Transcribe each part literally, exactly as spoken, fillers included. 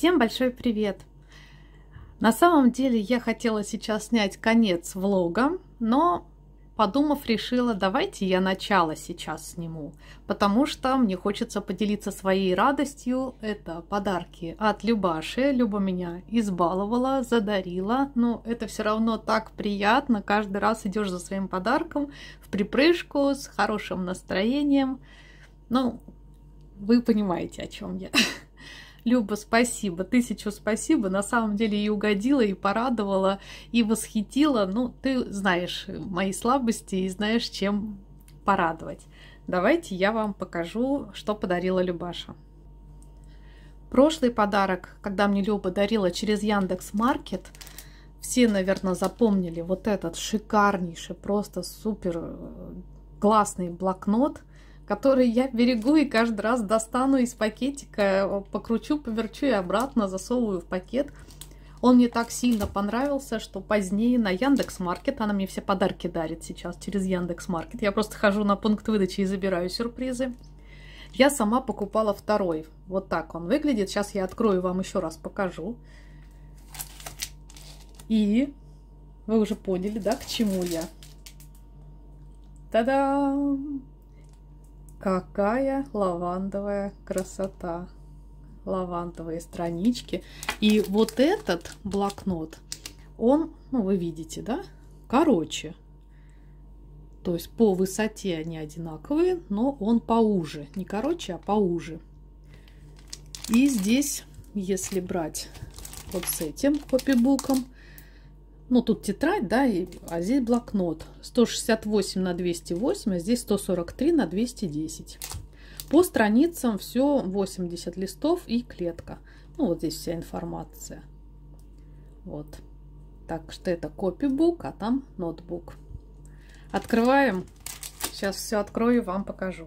Всем большой привет! На самом деле я хотела сейчас снять конец влога, но подумав, решила, давайте я начало сейчас сниму, потому что мне хочется поделиться своей радостью. Это подарки от Любаши. Люба меня избаловала, задарила, но это все равно так приятно. Каждый раз идешь за своим подарком в припрыжку, с хорошим настроением. Ну, вы понимаете, о чем я. Люба, спасибо, тысячу спасибо. На самом деле и угодила, и порадовала, и восхитила. Ну, ты знаешь мои слабости и знаешь, чем порадовать. Давайте я вам покажу, что подарила Любаша. Прошлый подарок, когда мне Люба дарила через Яндекс.Маркет, все, наверное, запомнили вот этот шикарнейший, просто супер классный блокнот, который я берегу и каждый раз достану из пакетика, покручу, поверчу и обратно засовываю в пакет. Он мне так сильно понравился, что позднее на Яндекс.Маркет, она мне все подарки дарит сейчас через Яндекс.Маркет, я просто хожу на пункт выдачи и забираю сюрпризы. Я сама покупала второй. Вот так он выглядит. Сейчас я открою, вам еще раз покажу. И вы уже поняли, да, к чему я. Та-дам! Какая лавандовая красота! Лавандовые странички. И вот этот блокнот, он, ну вы видите, да, короче. То есть по высоте они одинаковые, но он поуже. Не короче, а поуже. И здесь, если брать вот с этим копибуком, ну, тут тетрадь, да, и, а здесь блокнот. сто шестьдесят восемь на двести восемь, а здесь сто сорок три на двести десять. По страницам все восемьдесят листов и клетка. Ну, вот здесь вся информация. Вот. Так что это копибук, а там ноутбук. Открываем. Сейчас все открою и вам покажу.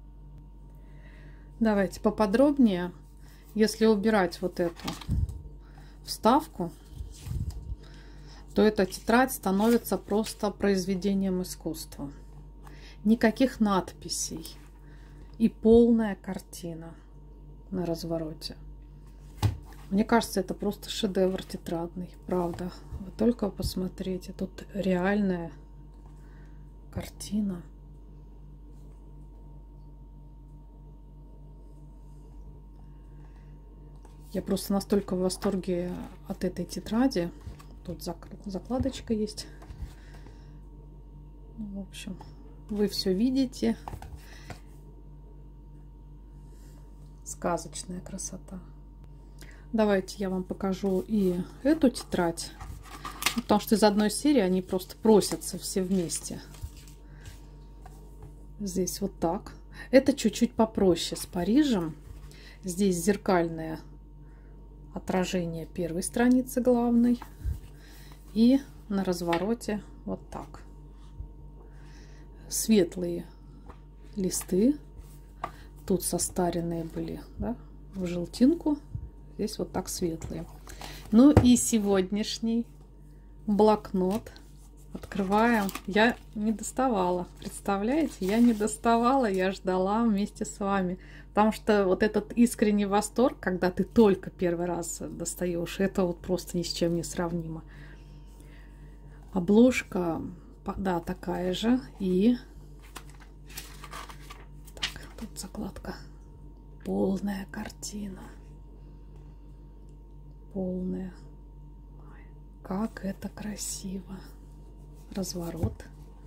Давайте поподробнее. Если убирать вот эту вставку, то эта тетрадь становится просто произведением искусства. Никаких надписей и полная картина на развороте. Мне кажется, это просто шедевр тетрадный, правда. Вы только посмотрите, тут реальная картина. Я просто настолько в восторге от этой тетради. Тут закладочка есть. В общем, вы все видите. Сказочная красота. Давайте я вам покажу и эту тетрадь. Потому что из одной серии они просто просятся все вместе. Здесь вот так. Это чуть-чуть попроще с Парижем. Здесь зеркальное отражение первой страницы главной. И на развороте вот так. Светлые листы. Тут состаренные были, да, в желтинку. Здесь вот так светлые. Ну и сегодняшний блокнот. Открываем. Я не доставала. Представляете? Я не доставала. Я ждала вместе с вами. Потому что вот этот искренний восторг, когда ты только первый раз достаешь, это вот просто ни с чем не сравнимо. Обложка, да, такая же. И так, тут закладка. Полная картина. Полная. Ой, как это красиво. Разворот.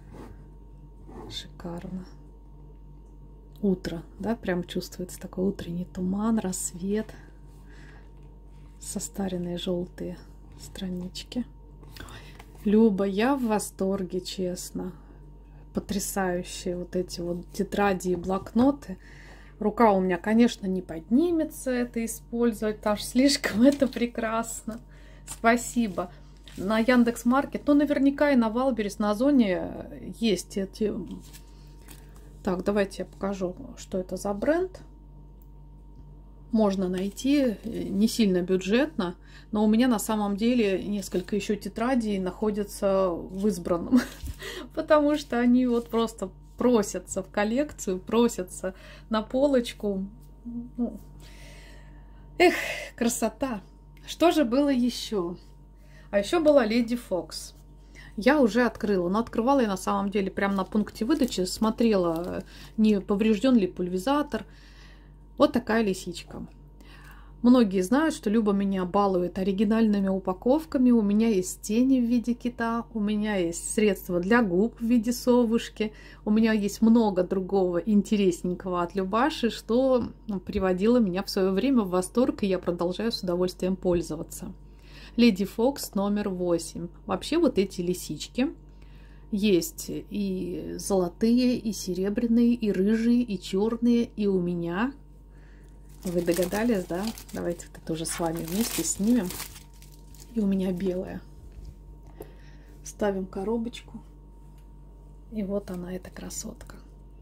Шикарно. Утро, да, прям чувствуется такой утренний туман, рассвет. Состаренные желтые странички. Люба, я в восторге, честно. Потрясающие вот эти вот тетради и блокноты. Рука у меня, конечно, не поднимется это использовать, потому что слишком это прекрасно. Спасибо. На Яндекс.Маркет, ну, наверняка и на Валберес, на Озоне есть эти... Так, давайте я покажу, что это за бренд. Можно найти, не сильно бюджетно, но у меня на самом деле несколько еще тетрадей находятся в избранном, потому что они вот просто просятся в коллекцию, просятся на полочку. Ну, Эх, красота! Что же было еще? А еще была Леди Фокс. Я уже открыла, но открывала я на самом деле прямо на пункте выдачи, смотрела, не поврежден ли пульверизатор. Вот такая лисичка. Многие знают, что Люба меня балует оригинальными упаковками. У меня есть тени в виде кита, у меня есть средства для губ в виде совушки, у меня есть много другого интересненького от Любаши, что приводило меня в свое время в восторг, и я продолжаю с удовольствием пользоваться. Леди Фокс номер восемь. Вообще вот эти лисички есть и золотые, и серебряные, и рыжие, и черные, и у меня... Вы догадались, да? Давайте это тоже с вами вместе снимем. И у меня белая. Ставим коробочку. И вот она, эта красотка.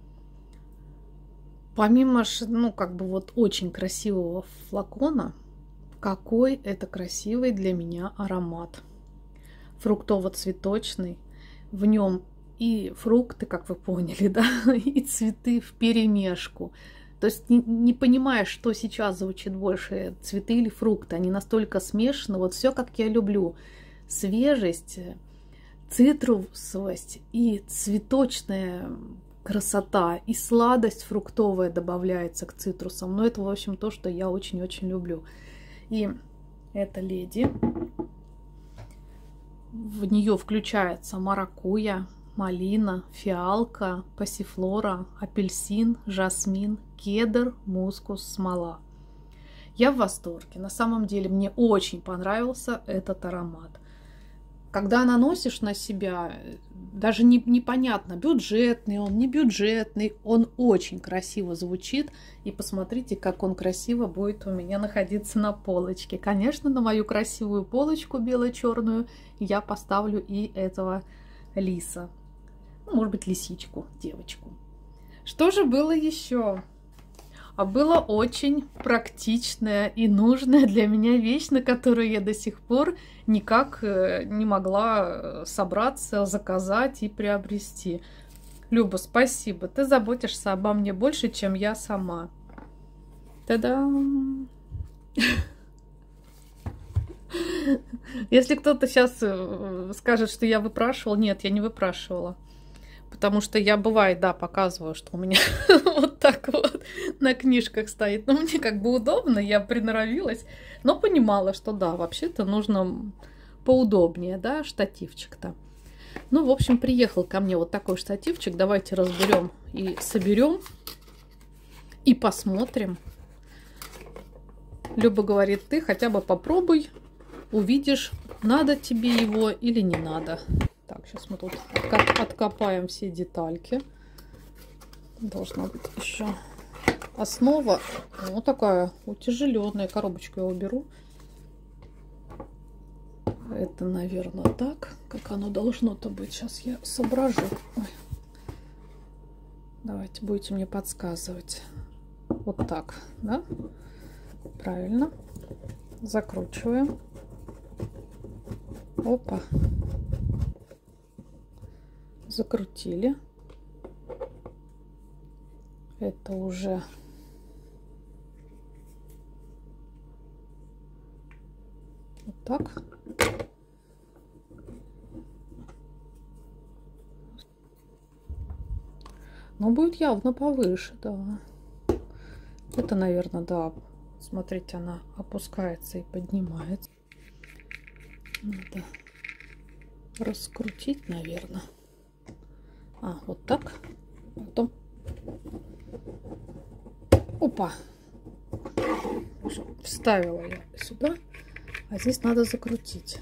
Помимо, ну, как бы вот очень красивого флакона, какой это красивый для меня аромат. Фруктово-цветочный. В нем и фрукты, как вы поняли, да, и цветы вперемешку. То есть не, не понимаешь, что сейчас звучит больше, цветы или фрукты. Они настолько смешаны. Вот все, как я люблю. Свежесть, цитрусовость и цветочная красота. И сладость фруктовая добавляется к цитрусам. Но это, в общем, то, что я очень-очень люблю. И эта леди. В нее включается маракуйя, малина, фиалка, пассифлора, апельсин, жасмин, кедр, мускус, смола. Я в восторге. На самом деле мне очень понравился этот аромат. Когда наносишь на себя, даже не, непонятно, бюджетный он, не бюджетный, он очень красиво звучит. И посмотрите, как он красиво будет у меня находиться на полочке. Конечно, на мою красивую полочку бело-черную я поставлю и этого лиса. Ну, может быть, лисичку, девочку. Что же было еще? А было очень практичная и нужная для меня вещь, на которую я до сих пор никак не могла собраться, заказать и приобрести. Люба, спасибо. Ты заботишься обо мне больше, чем я сама. Та-дам! Если кто-то сейчас скажет, что я выпрашивала, нет, я не выпрашивала. Потому что я, бывает, да, показываю, что у меня вот так вот на книжках стоит. Но мне как бы удобно, я приноровилась. Но понимала, что да, вообще-то нужно поудобнее, да, штативчик-то. Ну, в общем, приехал ко мне вот такой штативчик. Давайте разберем и соберем. И посмотрим. Люба говорит, ты хотя бы попробуй, увидишь, надо тебе его или не надо. Так, сейчас мы тут откопаем все детальки. Должна быть еще основа. Вот такая утяжеленная. Коробочку я уберу. Это, наверное, так, как оно должно-то быть. Сейчас я соображу. Ой. Давайте, будете мне подсказывать. Вот так, да? Правильно. Закручиваем. Опа. Закрутили. Это уже вот так. Но будет явно повыше, да. Это, наверное, да. Смотрите, она опускается и поднимается. Надо раскрутить, наверное. А, вот так. Потом. Опа. Вставила я сюда. А здесь надо закрутить.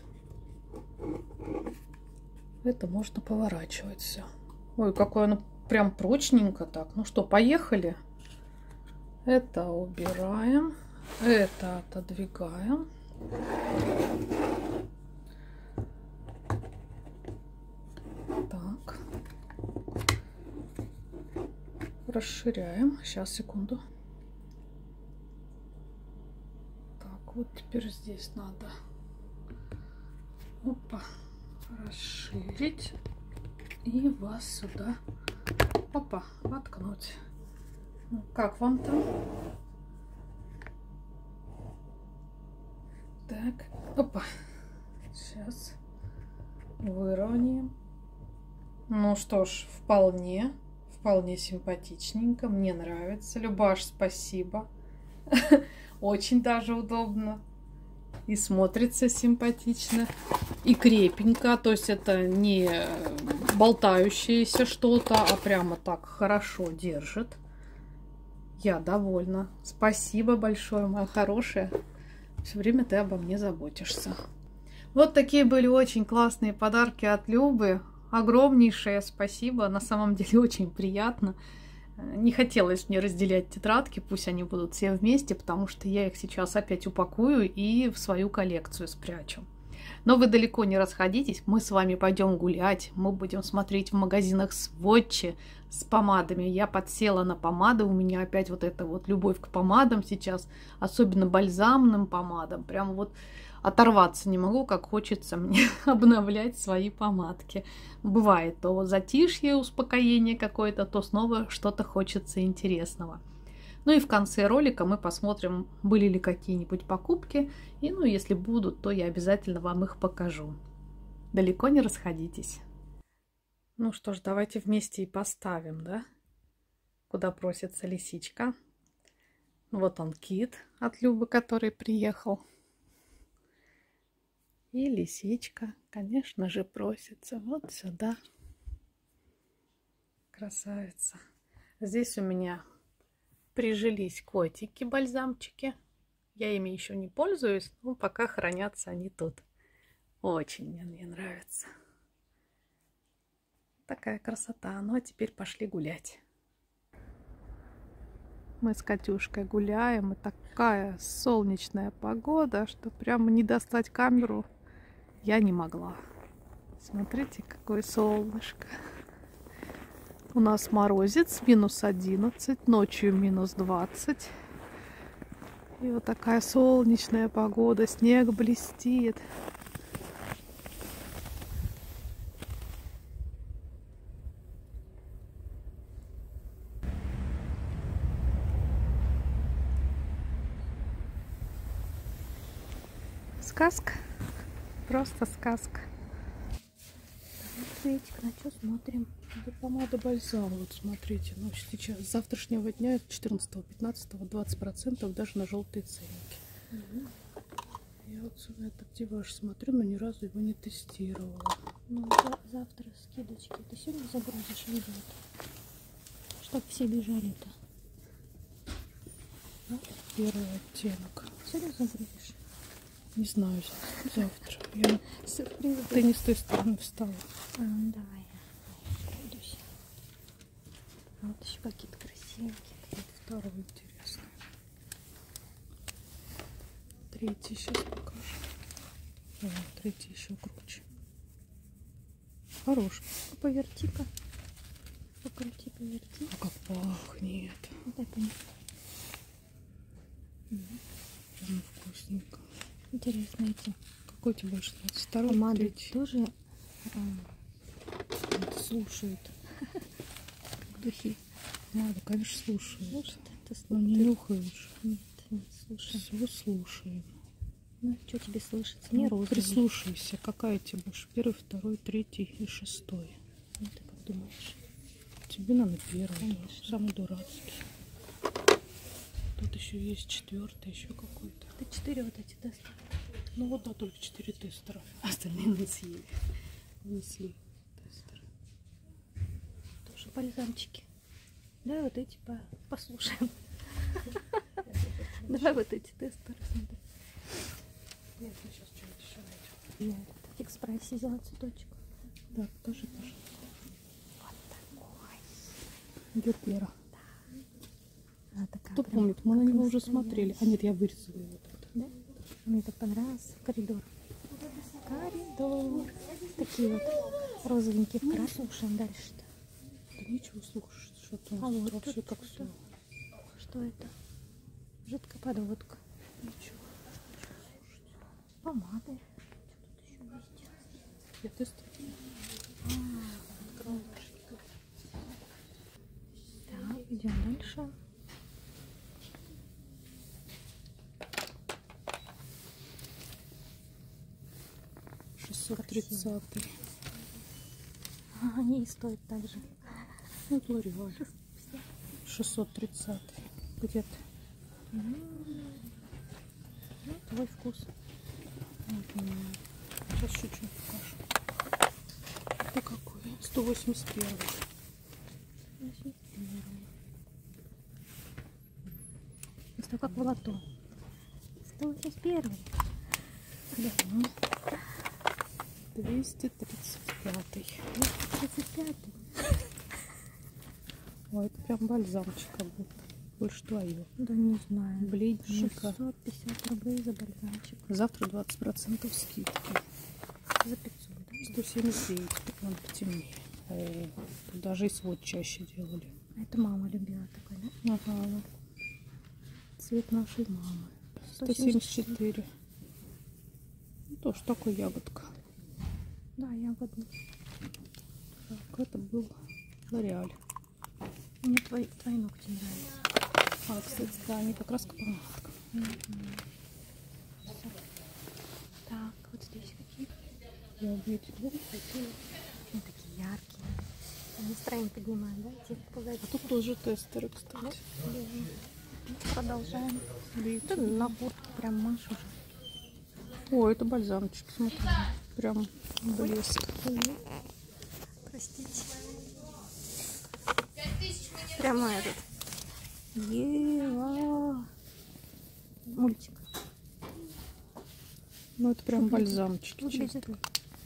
Это можно поворачивать все. Ой, какое оно прям прочненько так. Ну что, поехали. Это убираем. Это отодвигаем. Так. Расширяем. Сейчас, секунду. Так, вот теперь здесь надо. Опа. Расширить. И вас сюда. Опа. Воткнуть. Ну, как вам там? Так, опа. Сейчас выровняем. Ну что ж, вполне, вполне симпатичненько. Мне нравится. Любаш, спасибо. Очень даже удобно. И смотрится симпатично. И крепенько. То есть это не болтающееся что-то, а прямо так хорошо держит. Я довольна. Спасибо большое, моя хорошая. Все время ты обо мне заботишься. Вот такие были очень классные подарки от Любы. Огромнейшее спасибо. На самом деле очень приятно. Не хотелось мне разделять тетрадки, пусть они будут все вместе, потому что я их сейчас опять упакую и в свою коллекцию спрячу. Но вы далеко не расходитесь, мы с вами пойдем гулять, мы будем смотреть в магазинах свотчи с помадами. Я подсела на помады, у меня опять вот эта вот любовь к помадам сейчас, особенно бальзамным помадам. Прям вот оторваться не могу, как хочется мне обновлять свои помадки. Бывает то вот затишье, успокоение какое-то, то снова что-то хочется интересного. Ну и в конце ролика мы посмотрим, были ли какие-нибудь покупки. И ну, если будут, то я обязательно вам их покажу. Далеко не расходитесь. Ну что ж, давайте вместе и поставим, да? Куда просится лисичка. Вот он, кит от Любы, который приехал. И лисичка, конечно же, просится вот сюда. Красавица. Здесь у меня прижились котики-бальзамчики. Я ими еще не пользуюсь, но пока хранятся они тут. Очень мне, мне нравится. Такая красота. Ну а теперь пошли гулять. Мы с Катюшкой гуляем, и такая солнечная погода, что прямо не достать камеру я не могла. Смотрите, какое солнышко. У нас морозец, минус одиннадцать, ночью минус двадцать. И вот такая солнечная погода, снег блестит. Сказка. Просто сказка. Смотрите, на что смотрим. Это помада бальзам. Вот смотрите. Ну, сейчас, с завтрашнего дня, четырнадцатого пятнадцатого, двадцать процентов даже на желтые ценники. Угу. Я вот на этот деваж смотрю, но ни разу его не тестировала. Ну, за завтра скидочки. Ты сегодня загрузишь видео, чтоб все бежали-то. Да? Первый оттенок. Сегодня загрузишь? Не знаю, завтра. Я... Сюрприз. Ты не с той стороны встала. А, давай я пройдусь. А вот еще какие-то красивенькие. Вот второй интересный. Третий сейчас покажу. О, третий еще круче. Хороший. Поверти-ка. Покрути, поверти. А как пахнет. Дай понять. Прям вкусненько. Интересно эти. Какой тебе больше нравится? Второй, помады третий? тоже Это слушает. как духи. Надо, конечно, слушает. Слушай, ты, Но не ты... нюхаешь. Нет, нет, слушай. Все слушаем. Ну, что тебе слышится? Не Ну, розовый. прислушайся, какая тебе больше? Первый, второй, третий и шестой. Ну, ты как думаешь? Тебе надо первый, Конечно. да, самый дурацкий. Тут еще есть четвертый, еще какой-то. Ты четыре вот эти тесты. Ну вот, да, только четыре тестера. Остальные несли. Несли тестеры. Тоже бальзамчики. Давай вот эти по послушаем. Давай вот эти тестеры. Нет, мы сейчас что-нибудь еще найдем. Я в экспрессе взяла цветочек. Да, покажи, пожалуйста. Вот такой. Гербера. Она такая Кто прям помнит, мы на него уже настоящая. смотрели. А нет, я вырезала его тогда. Да? Мне так понравился коридор. Коридор. Такие вот розовенькие вкрас. Слушаем дальше-то. Да нечего слушать, что-то А вот вообще тут как что-то. все. Что это? Жидкая подводка. Ничего. Помады. Что тут еще есть? Я тестирую. Так, идем дальше. шестьсот тридцать. А, они и стоят так же. Ну, Лореаль. шестьсот тридцать. Где-то. Ну, твой вкус. Угу. Сейчас чуть-чуть покажу. Это какой? сто восемьдесят один. Это как в лото. сто восемьдесят один. Да. двести тридцать пять. двести тридцать пять. Ой, это прям бальзамчик как будто. Больше твое. Да не знаю. Бледненько. шестьсот пятьдесят рублей за бальзамчик. Завтра двадцать процентов скидки. За пятьсот, да? сто семьдесят девять. Так надо потемнее. О, тут даже и свод чаще делали. А это мама любила такой, да? Ага. Цвет нашей мамы. сто семьдесят четыре. Ну, тоже такой ягодка. Да, ягодный. Так, это был Лореаль. Мне твои, твои ногти нравятся. А, кстати, да, они как раз к помадкам. Mm-hmm. Так, вот здесь какие? Я увидела. Они такие яркие. Настроение поднимают, да? Те погоди. А тут тоже тестеры, кстати. Ну, продолжаем. Видите? Да, на куртку прям машь уже. О, это бальзамчик, смотри. Прям блеск. Простите. Прямо этот. Ева. Мультик. Ну, это прям бальзамчики. Выглядит. Чисто.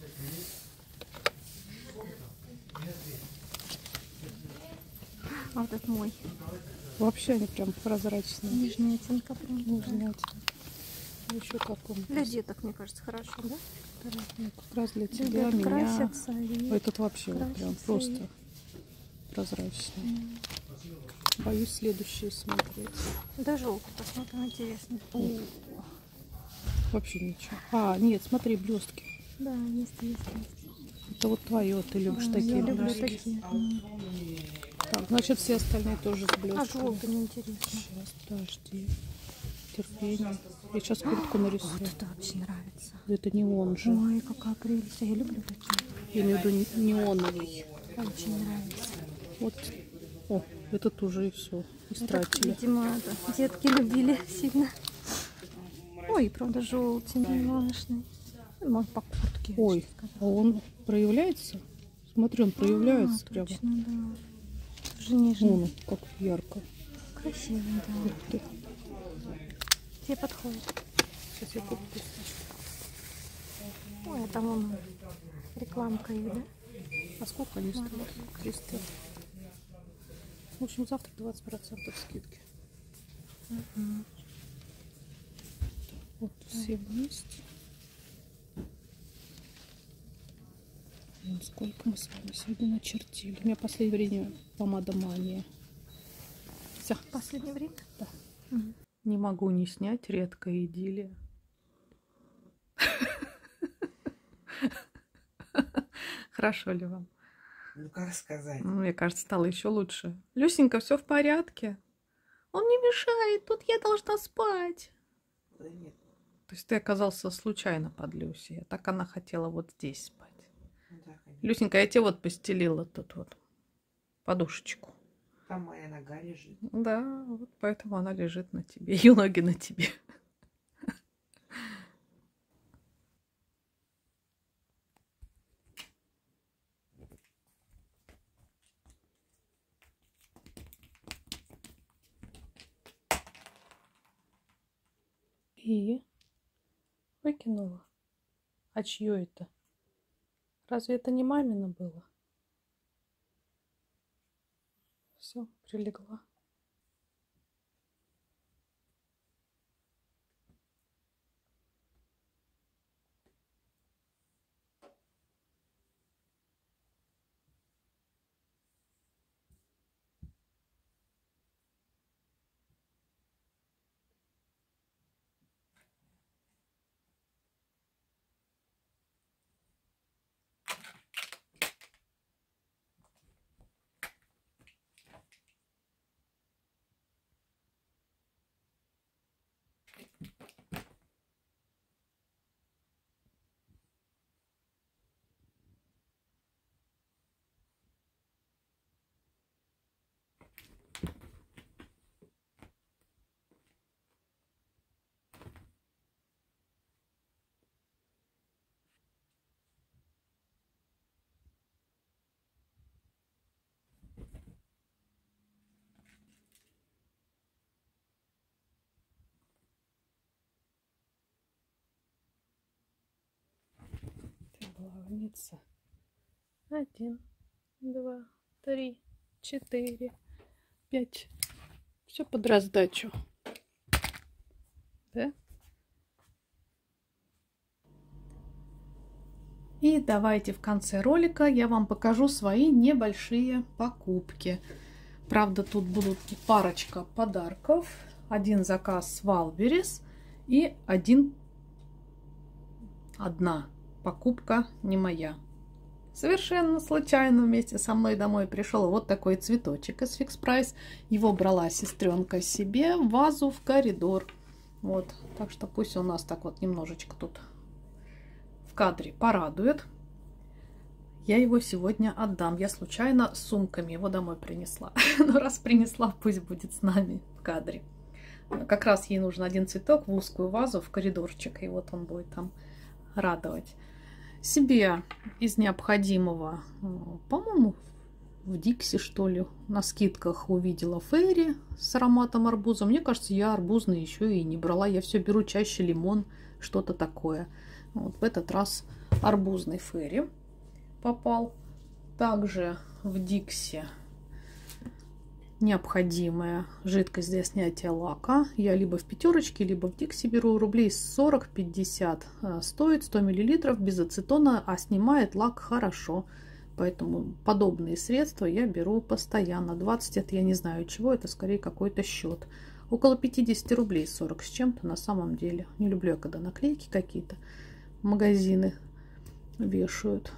А вот это мой. Вообще они прям прозрачные. Нижняя оттенка прям. Нижняя оттенка. Еще каком? Для деток, мне кажется, хорошо, да? Ну, как раз для тебя, Ребят меня. красятся и... А этот вообще вот прям красятся просто и- прозрачный. М. Боюсь следующие смотреть. Да, желтый, посмотрим, интересно. О, вообще ничего. А, нет, смотри, блестки. Да, есть, есть, есть. Это вот твое, ты любишь А, такие я люблю блестки. такие. М. Так, значит, все остальные тоже с А блестками. желтый неинтересно. Сейчас, подожди. Терпение. Я сейчас куртку нарисую. Вот это вообще нравится. Это не он же. Ой, какая прелесть. А я люблю такие. Я имею в виду не- неоновый. Очень нравится. Вот. О, этот уже и все. Это, Истратили. видимо, это, детки любили сильно. Ой, правда, желтенький, мамошный. Может, по куртке. Ой, а он проявляется? Смотри, он проявляется а, прямо. точно, да. Тоже нежный. Вон, как ярко. Красивый, да. Ух ты. Тебе подходит. Сейчас я куплю. Ой, а там он рекламка их, да? А сколько они стоят? триста. В общем, завтра двадцать процентов скидки. Угу. Вот все вместе. Вон сколько мы с вами сегодня начертили. У меня в последнее время помада мания. Все. В последнее время? Да. Угу. Не могу не снять, редкая идиллия. Хорошо ли вам? Ну, как сказать? Мне кажется, стало еще лучше. Люсенька, все в порядке? Он не мешает, тут я должна спать. Да нет. То есть ты оказался случайно под Люсей, а так она хотела вот здесь спать. Ну, да, конечно. Люсенька, я тебе вот постелила тут вот подушечку. Там моя нога лежит. Да, вот поэтому она лежит на тебе, ее ноги на тебе. И выкинула. А чье это? Разве это не мамино было? Все, прилегла. плавница. Один, два, три, четыре, пять. Все под раздачу. Да? И давайте в конце ролика я вам покажу свои небольшие покупки. Правда, тут будут парочка подарков. Один заказ с Валберес и один, одна покупка не моя. Совершенно случайно вместе со мной домой пришел вот такой цветочек из Fix Price. Его брала сестренка себе в вазу в коридор. Вот, так что пусть у нас так вот немножечко тут в кадре порадует. Я его сегодня отдам. Я случайно с сумками его домой принесла. Но раз принесла, пусть будет с нами в кадре. Как раз ей нужен один цветок в узкую вазу в коридорчик. И вот он будет там радовать. Себе из необходимого, по-моему, в Дикси, что ли, на скидках увидела фейри с ароматом арбуза. Мне кажется, я арбузный еще и не брала. Я все беру чаще лимон, что-то такое. Вот в этот раз арбузный фейри попал. Также в Дикси необходимая жидкость для снятия лака. Я либо в пятерочке, либо в Дикси беру. Рублей сорок-пятьдесят стоит, сто миллилитров без ацетона, а снимает лак хорошо. Поэтому подобные средства я беру постоянно. двадцать это я не знаю чего, это скорее какой-то счет. Около пятьдесят рублей, сорок с чем-то на самом деле. Не люблю я, когда наклейки какие-то магазины вешают.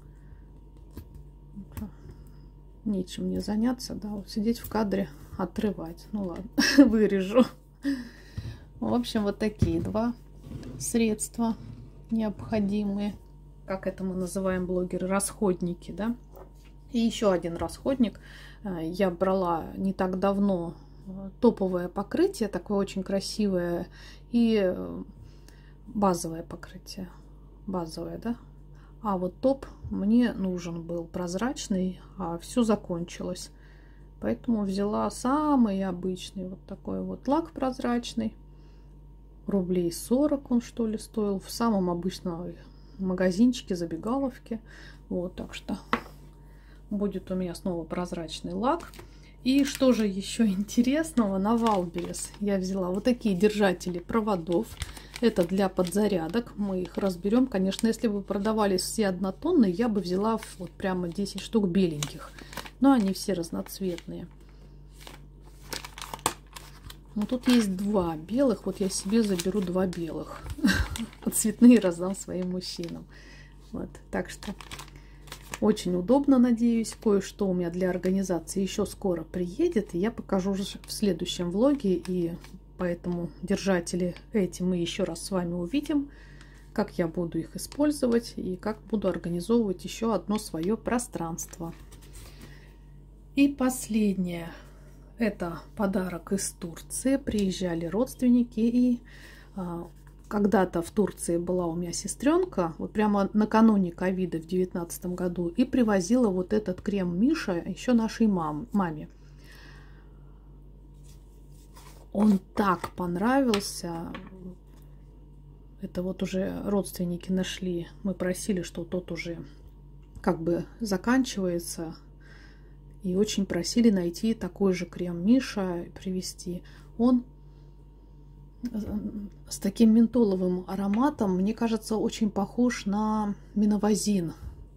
Нечем мне заняться, да, вот сидеть в кадре, отрывать. Ну ладно, вырежу. В общем, вот такие два средства необходимые. Как это мы называем, блогеры, расходники, да. И еще один расходник. Я брала не так давно топовое покрытие, такое очень красивое, и базовое покрытие. Базовое, да. А вот топ мне нужен был прозрачный, а все закончилось. Поэтому взяла самый обычный вот такой вот лак прозрачный. Рублей сорок он, что ли, стоил в самом обычном магазинчике, забегаловке. Вот, так что будет у меня снова прозрачный лак. И что же еще интересного, на Валберес я взяла вот такие держатели проводов. Это для подзарядок. Мы их разберем. Конечно, если бы продавались все однотонные, я бы взяла вот прямо десять штук беленьких. Но они все разноцветные. Но тут есть два белых. Вот я себе заберу два белых. А цветные раздам своим мужчинам. Вот. Так что очень удобно, надеюсь. Кое-что у меня для организации еще скоро приедет. И я покажу уже в следующем влоге. И поэтому держатели эти мы еще раз с вами увидим, как я буду их использовать и как буду организовывать еще одно свое пространство. И последнее. Это подарок из Турции. Приезжали родственники, и а, когда-то в Турции была у меня сестренка, вот прямо накануне ковида в девятнадцатом году, и привозила вот этот крем Миша еще нашей мам, маме. Он так понравился. Это вот уже родственники нашли. Мы просили, что тот уже как бы заканчивается. И очень просили найти такой же крем Миша и привезти. Он с таким ментоловым ароматом, мне кажется, очень похож на миновазин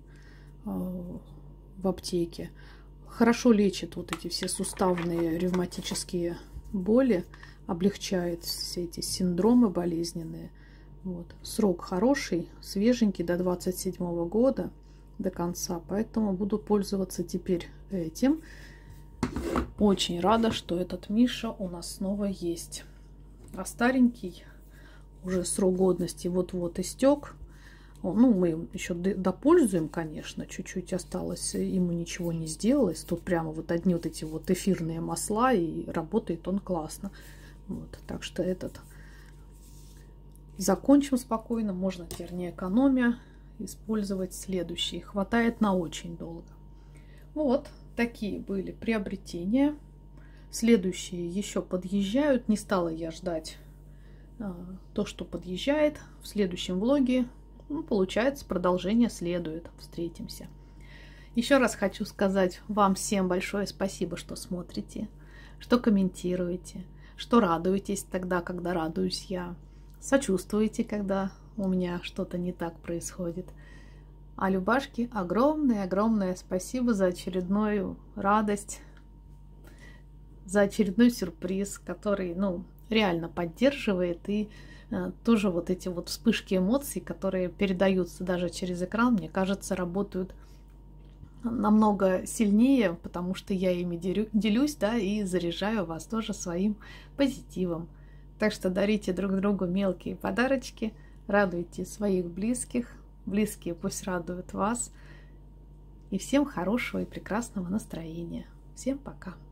в аптеке. Хорошо лечит вот эти все суставные ревматические боли, облегчает все эти синдромы болезненные. Вот. Срок хороший, свеженький, до двадцать седьмого года, до конца. Поэтому буду пользоваться теперь этим. Очень рада, что этот Миша у нас снова есть. А старенький уже срок годности вот-вот истек. Ну, мы еще допользуем, конечно, чуть-чуть осталось, ему ничего не сделалось. Тут прямо вот одни вот эти вот эфирные масла, и работает он классно. Вот, так что этот закончим спокойно, можно теперь не экономя использовать следующий. Хватает на очень долго. Вот, такие были приобретения. Следующие еще подъезжают. Не стала я ждать а, то, что подъезжает. В следующем влоге ну, получается, продолжение следует. Встретимся. Еще раз хочу сказать вам всем большое спасибо, что смотрите, что комментируете, что радуетесь тогда, когда радуюсь я, сочувствуете, когда у меня что-то не так происходит. А Любашке огромное-огромное спасибо за очередную радость, за очередной сюрприз, который, ну, реально поддерживает, и э, тоже вот эти вот вспышки эмоций, которые передаются даже через экран, мне кажется, работают намного сильнее, потому что я ими делюсь, да, и заряжаю вас тоже своим позитивом. Так что дарите друг другу мелкие подарочки, радуйте своих близких, близкие пусть радуют вас. И всем хорошего и прекрасного настроения. Всем пока!